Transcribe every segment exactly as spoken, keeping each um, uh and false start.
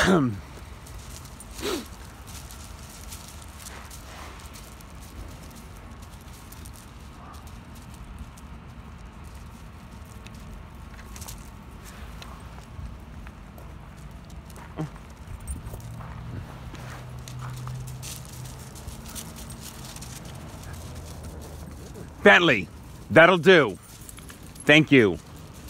Bentley, that'll do. Thank you.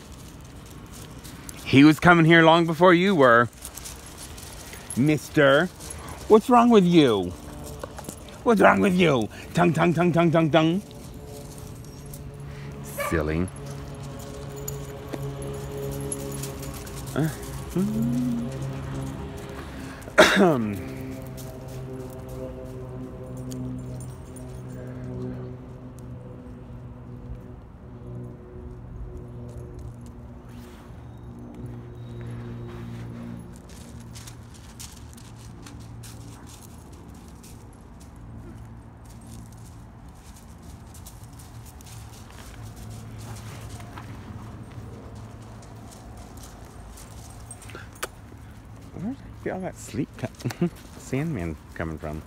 He was coming here long before you were. Mister, what's wrong with you? What's wrong with you? Tongue, tongue, tongue, tongue, tongue, tongue. Silly. Uh, mm. Where did I get all that sleep Sandman coming from?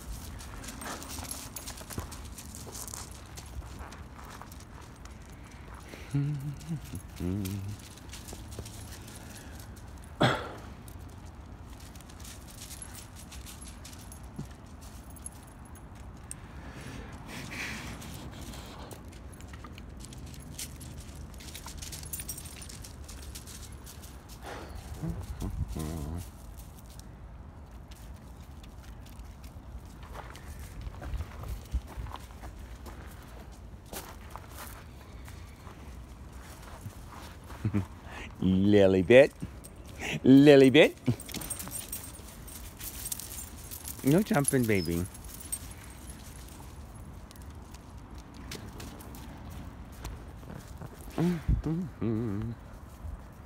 Lily bit. Lily bit. No jumping, baby. Mm-hmm.